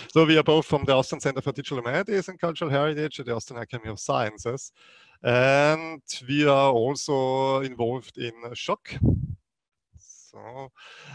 So we are both from the Austrian Center for Digital Humanities and Cultural Heritage at the Austrian Academy of Sciences. And we are also involved in SHOC. So,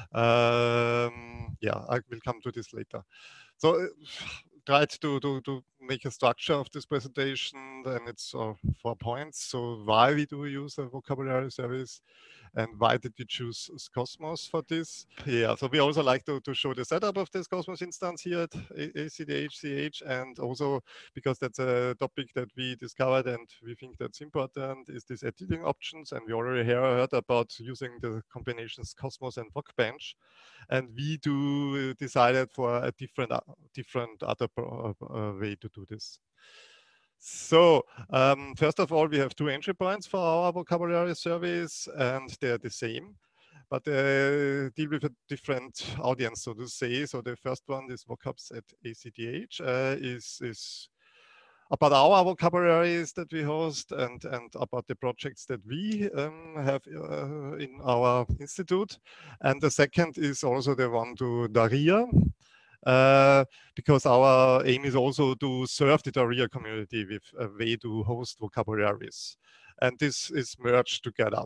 yeah, I will come to this later. So tried to make a structure of this presentation, and it's 4 points. So why we do use a vocabulary service, and why did we choose Cosmos for this? Yeah, so we also like to show the setup of this Cosmos instance here at ACDH-CH, and also because that's a topic that we discovered and we think that's important, is this editing options. And we already heard about using the combinations Cosmos and Workbench. And we decided for a different other way to do this. So first of all, we have 2 entry points for our vocabulary service, and they're the same, but deal with a different audience, so to say. So the first one is vocabs at ACDH, is about our vocabularies that we host and about the projects that we have in our institute. And the second is also the one to Daria. Because our aim is also to serve the Daria community with a way to host vocabularies. And this is merged together.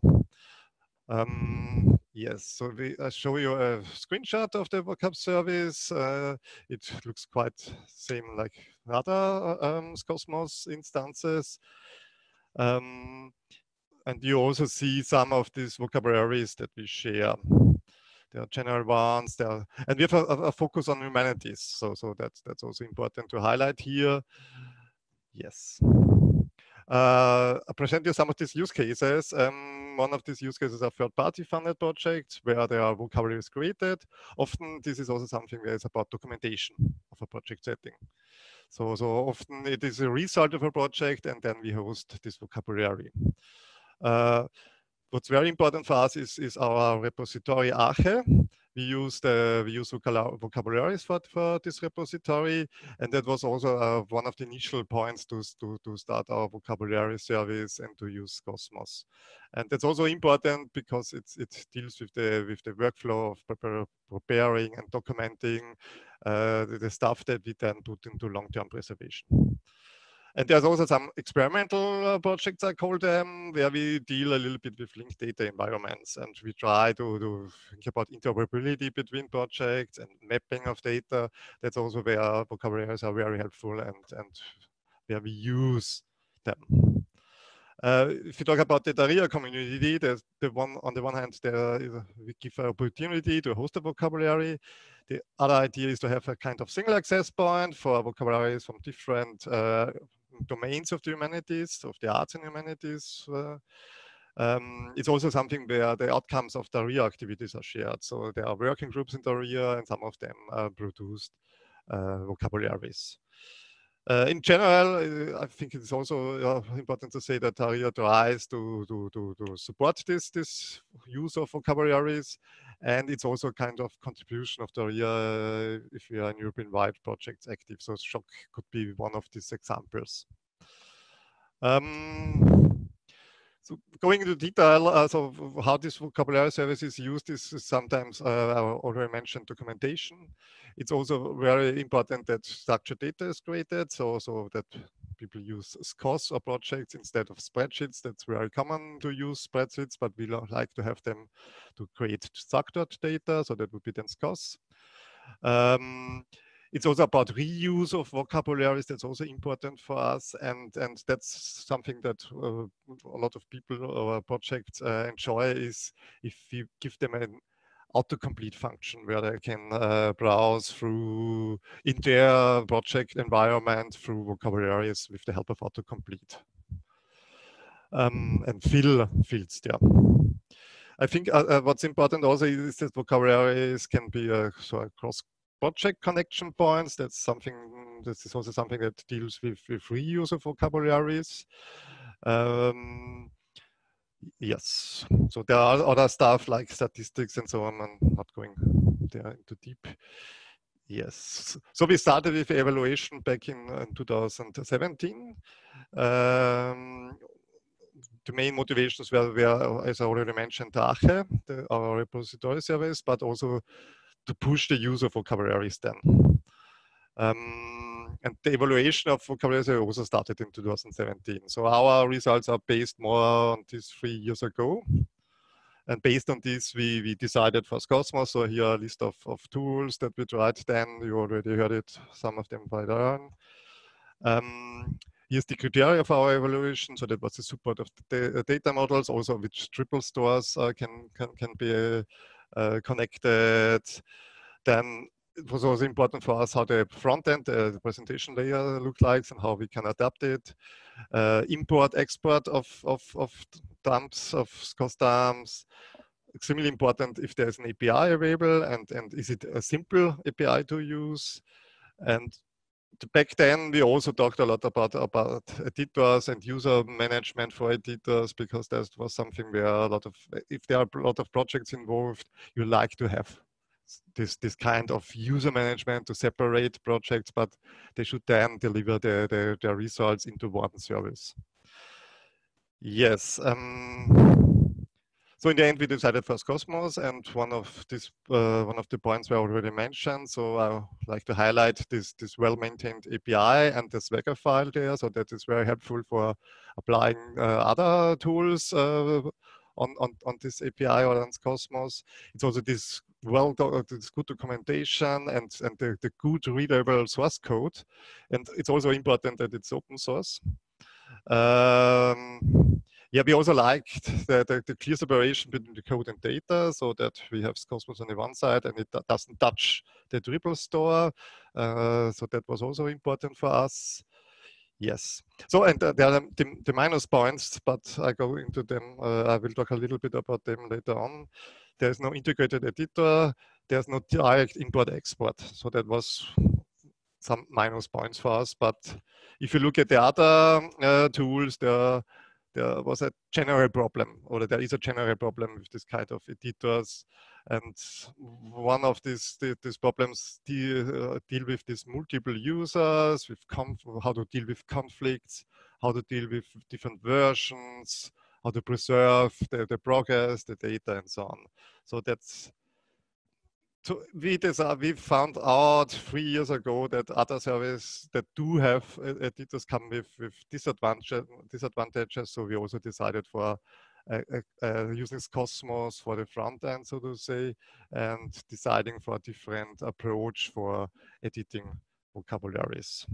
Yes, so I show you a screenshot of the vocab service. It looks quite same like other Cosmos instances. And you also see some of these vocabularies that we share. There are general ones, and we have a focus on humanities. So that's also important to highlight here. Yes. I present you some of these use cases. One of these use cases are third-party funded projects where there are vocabularies created. Often this is also something that is about documentation of a project setting. So often it is a result of a project, and then we host this vocabulary. What's very important for us is our repository Arche. We use vocabularies for this repository, and that was also one of the initial points to start our vocabulary service and to use Cosmos. And that's also important because it deals with the workflow of preparing and documenting the stuff that we then put into long-term preservation. And there's also some experimental projects, I call them, where we deal a little bit with linked data environments, and we try to think about interoperability between projects and mapping of data. That's also where vocabularies are very helpful and where we use them. If you talk about the Daria community, there's on the one hand, we give an opportunity to host a vocabulary. The other idea is to have a kind of single access point for vocabularies from different domains of the humanities, of the arts and humanities. It's also something where the outcomes of Daria activities are shared. So there are working groups in Daria, and some of them produced vocabularies. In general, I think it's also important to say that Daria tries to support this use of vocabularies, and it's also a kind of contribution of Daria if we are in European-wide projects active. So SHOC could be one of these examples. So going into detail, so how this vocabulary service is used is sometimes I already mentioned documentation. It's also very important that structured data is created, so that people use SCOS or projects instead of spreadsheets. That's very common to use spreadsheets, but we like to have them to create structured data, so that would be then SCOS. It's also about reuse of vocabularies. That's also important for us, and that's something that a lot of people or projects enjoy, is if we give them an autocomplete function where they can browse through in their project environment through vocabularies with the help of autocomplete and fill fields there. I think what's important also is that vocabularies can be cross project connection points. This is also something that deals with reuse of vocabularies. Yes, so there are other stuff like statistics and so on. I'm not going there into deep. Yes, so we started with evaluation back in 2017. The main motivations were, as I already mentioned, Arche, our repository service, but also to push the use of vocabularies then. And the evaluation of vocabulary also started in 2017. So our results are based more on this 3 years ago. And based on this, we decided for Cosmos. So here a list of tools that we tried then. You already heard it, some of them by Darren. Here's the criteria of our evaluation. So that was the support of the data models, also which triple stores can be connected. Then it was also important for us how the front end, the presentation layer looked like and how we can adapt it. Import, export of dumps, of cost dumps. Extremely important if there's an API available and is it a simple API to use. And back then, we also talked a lot about editors and user management for editors, because that was something where a lot of, if there are a lot of projects involved, you like to have this kind of user management to separate projects, but they should then deliver their results into one service. Yes. So in the end, we decided for Cosmos, and one of the points were already mentioned. So I would like to highlight this well-maintained API and the Swagger file there. So that is very helpful for applying other tools on this API or on Cosmos. It's also this this good documentation and the good readable source code, and it's also important that it's open source. Yeah, we also liked the clear separation between the code and data, so that we have Cosmos on the one side and it doesn't touch the Drupal store. So that was also important for us. Yes. So, and there are the minus points, but I go into them. I will talk a little bit about them later on. There's no integrated editor. There's no direct import-export. So that was some minus points for us. But if you look at the other tools, there was a general problem, or there is a general problem with this kind of editors. And one of these problems deal with these multiple users, with how to deal with conflicts, how to deal with different versions, how to preserve the progress, the data, and so on. So that's, so we found out 3 years ago that other services that do have editors come with disadvantages. So we also decided for using Cosmos for the front end, so to say, and deciding for a different approach for editing vocabularies.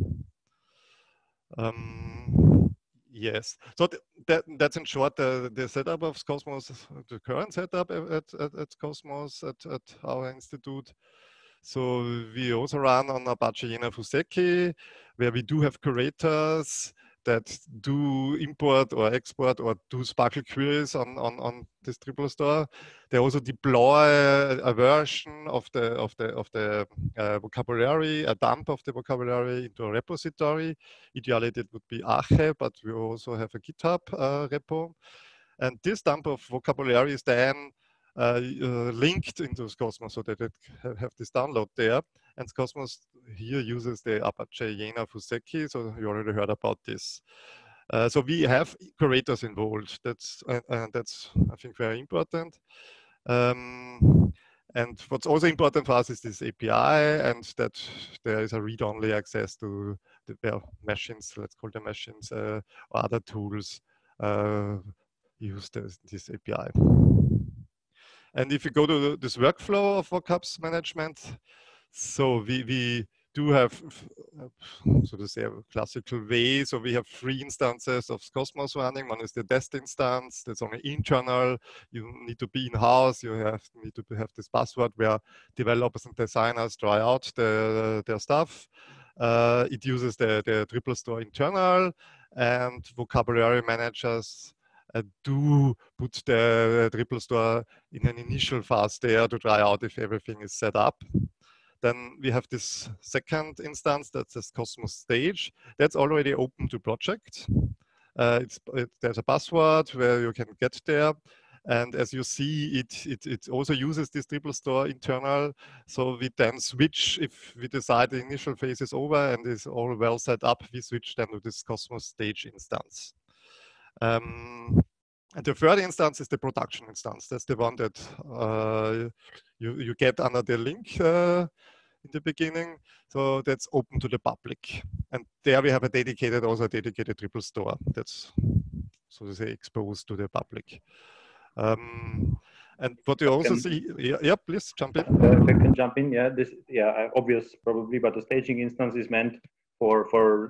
Yes, so that's in short the setup of Cosmos, the current setup at Cosmos at our institute. So we also run on Apache Jena Fuseki, where we do have curators that do import or export or do Sparkle queries on this Drupal store. They also deploy a version of the vocabulary, a dump of the vocabulary into a repository. Ideally, it would be Arche, but we also have a GitHub repo. And this dump of vocabulary is then linked into Cosmos, so that it have this download there. And Cosmos here uses the Apache Jena Fuseki, so you already heard about this. So we have curators involved. That's I think very important. And what's also important for us is this API, and that there is a read-only access to their machines, let's call them machines, or other tools use this API. And if you go to this workflow of vocabs management, so we do have, so to say, a classical way. So we have 3 instances of Cosmos running. One is the test instance. That's only internal. You need to be in-house. You need to have this password where developers and designers try out their stuff. It uses the Drupal store internal, and vocabulary managers do put the Drupal store in an initial phase there to try out if everything is set up. Then we have this second instance, that's this Cosmos stage. That's already open to projects. There's a password where you can get there. And as you see, it also uses this Drupal store internal. So we then switch, if we decide the initial phase is over and is all well set up, we switch then to this Cosmos stage instance. And the third instance is the production instance. That's the one that you get under the link in the beginning. So that's open to the public. And there we have also a dedicated Drupal store that's, so to say, exposed to the public. And what you also see, yeah, please jump in. If I can jump in, obvious probably, but the staging instance is meant for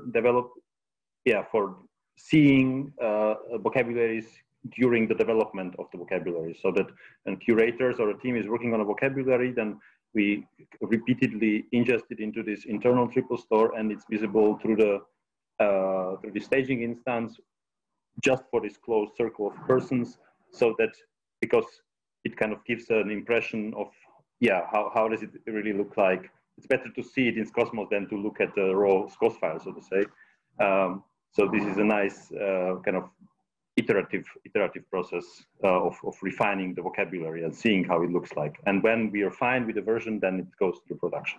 seeing vocabularies during the development of the vocabulary, so that when curators or a team is working on a vocabulary, then we repeatedly ingest it into this internal Drupal store, and it's visible through the staging instance just for this closed circle of persons, so that because it kind of gives an impression of how does it really look like. It's better to see it in Scosmos than to look at the raw Scos file, so to say. So this is a nice kind of iterative process of refining the vocabulary and seeing how it looks like. And when we are fine with the version, then it goes to production.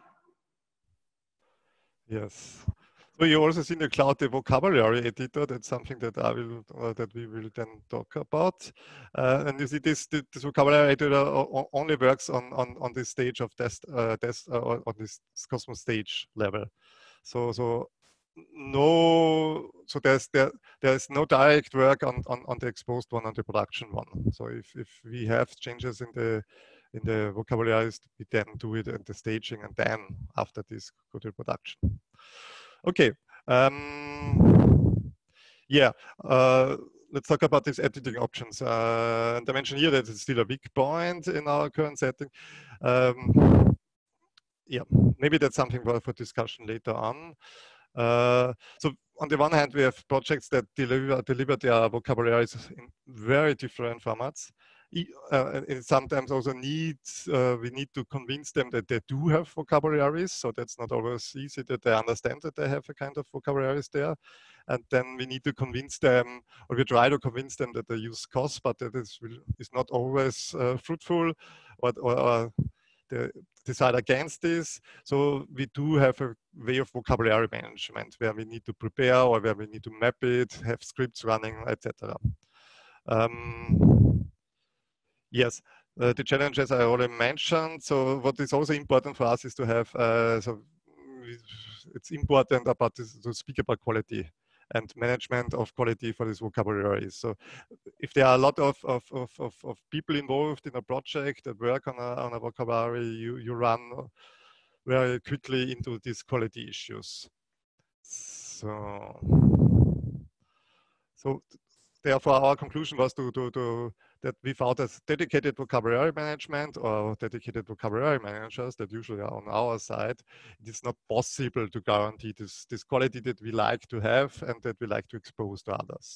Yes. So you also see in the cloud the vocabulary editor. That's something that we will then talk about. And you see this vocabulary editor only works on this stage of test on this Cosmos stage level. So there's no direct work on the exposed one, on the production one. So if we have changes in the vocabularies, we then do it at the staging, and then after this go to production. Okay. Let's talk about these editing options. And I mentioned here that it's still a weak point in our current setting. Maybe that's something for discussion later on. So on the one hand, we have projects that deliver their vocabularies in very different formats. And sometimes also we need to convince them that they do have vocabularies. So that's not always easy that they understand that they have a kind of vocabularies there. And then we need to convince them, or we try to convince them that they use COS, but that is not always fruitful, or they decide against this. So we do have a way of vocabulary management where we need to prepare, or where we need to map it, have scripts running, etc. Yes, the challenges I already mentioned. So what is also important for us is to have, it's important about this, to speak about quality and management of quality for this vocabulary. So if there are a lot of people involved in a project that work on a vocabulary, you run very quickly into these quality issues. So therefore our conclusion was that without a dedicated vocabulary management or dedicated vocabulary managers that usually are on our side, it is not possible to guarantee this quality that we like to have and that we like to expose to others.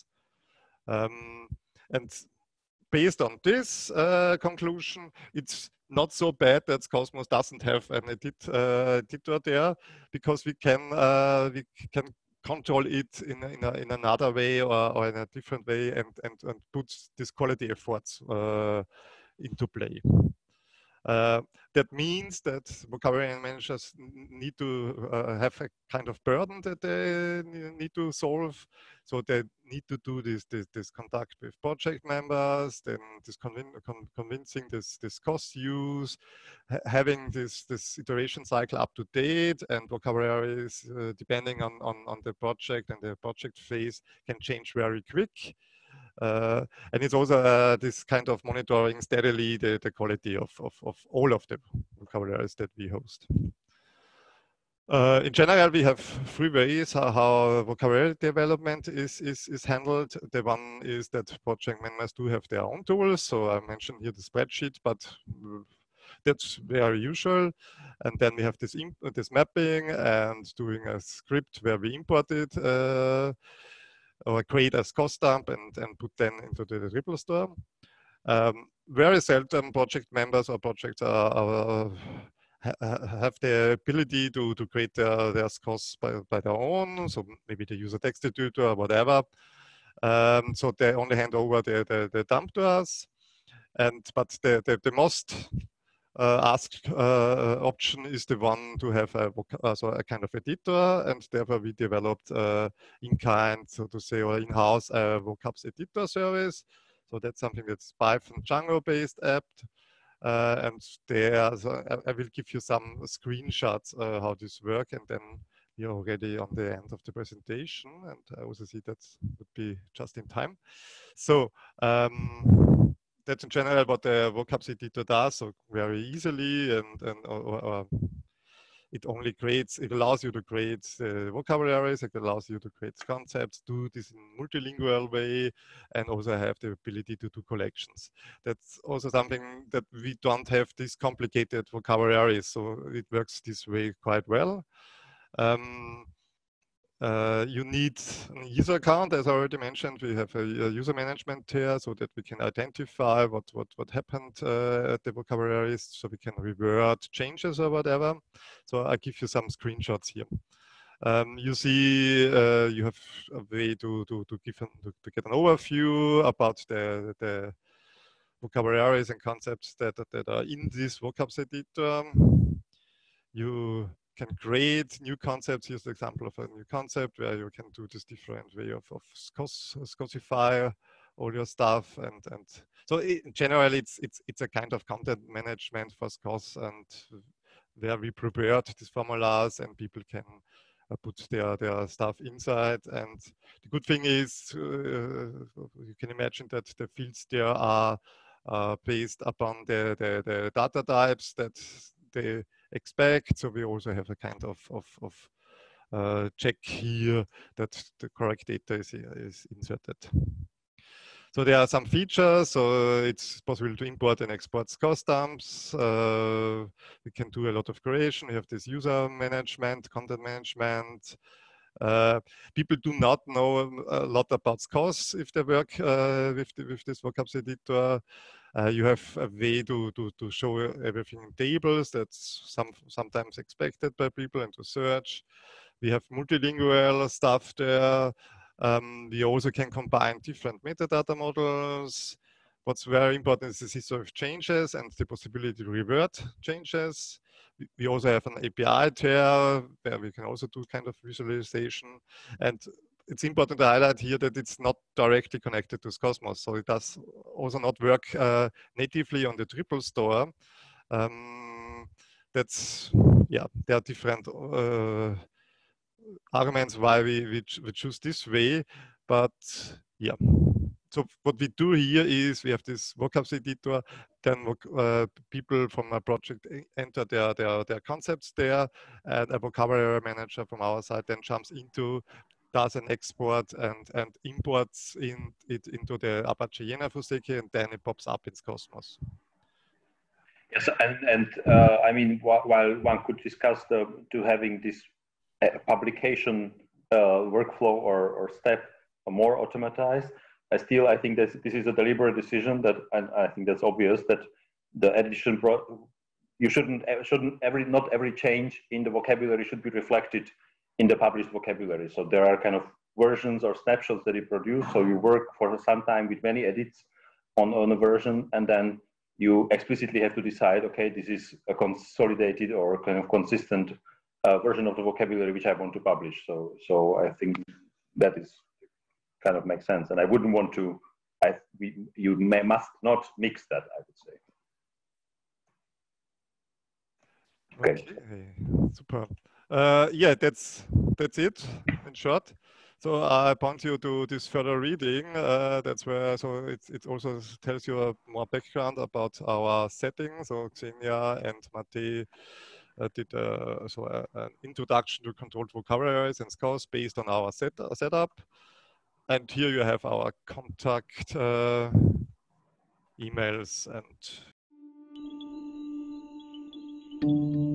And based on this conclusion, it's not so bad that Cosmos doesn't have an editor there, because we can control it in another way or in a different way and put these quality efforts into play. That means that vocabulary managers need to have a kind of burden that they need to solve. So they need to do this contact with project members, then this convincing this cost use, having this iteration cycle up to date, and vocabularies depending on the project and the project phase can change very quick. And it's also this kind of monitoring steadily the quality of all of the vocabularies that we host. In general, we have three ways how vocabulary development is handled. The one is that project members do have their own tools. So I mentioned here the spreadsheet, but that's very usual. And then we have this mapping and doing a script where we import it or create a cost dump and put them into the Drupal store. Very seldom project members or projects have the ability to create their costs by their own. So maybe they use a text editor or whatever. So they only hand over the dump to us. But the most asked option is the one to have a kind of editor, and therefore we developed in-kind, so to say, or in-house vocabs editor service. So that's something that's Python Django based app. and there, so I will give you some screenshots how this works, and then we're already on the end of the presentation, and I also see that would be just in time. So that's in general what the vocabs editor does, so very easily, and it only creates, it allows you to create vocabularies, it allows you to create concepts, do this in multilingual way, and also have the ability to do collections. That's also something that we don't have this complicated vocabularies, so it works this way quite well. You need a user account, as I already mentioned. We have a user management here so that we can identify what happened at the vocabularies, so we can revert changes or whatever. So I give you some screenshots here. You see, you have a way to get an overview about the vocabularies and concepts that are in this vocabs editor. You can create new concepts. Here's the example of a new concept where you can do this different way of scosify all your stuff, and so in general it's a kind of content management for SCOS, and where we prepared these formulas and people can put their stuff inside. And the good thing is you can imagine that the fields there are based upon the data types that they expect. So we also have a kind of check here that the correct data is inserted. So there are some features. So it's possible to import and export SCOS dumps. We can do a lot of creation. We have this user management, content management. People do not know a lot about SCOS if they work with this vocabs editor. You have a way to show everything in tables. That's sometimes expected by people, and to search. We have multilingual stuff there. We also can combine different metadata models. What's very important is the history of changes and the possibility to revert changes. We also have an API there where we can also do kind of visualization. And it's important to highlight here that it's not directly connected to Scosmos. So it does also not work natively on the Drupal store. That's, yeah, there are different arguments why we choose this way, but yeah. So what we do here is we have this vocabs editor, then people from a project enter their concepts there, and a vocabulary manager from our side then jumps into, does an export and imports it into the Apache Jena Fuseki, and then it pops up in Cosmos. Yes, and I mean, while one could discuss to having this publication workflow or step more automatized, I think that this is a deliberate decision that, and I think that's obvious, that the edition not every change in the vocabulary should be reflected in the published vocabulary. So there are kind of versions or snapshots that you produce. So you work for some time with many edits on a version, and then you explicitly have to decide, okay, this is a consolidated or kind of consistent version of the vocabulary which I want to publish. So I think that is kind of makes sense, and I wouldn't want to. Must not mix that, I would say. Okay, super. Yeah, that's it in short. So I point you to this further reading. That's where, so it also tells you more background about our setting. So Xenia and Mate did an introduction to controlled vocabularies and SCOS based on our setup. And here you have our contact emails and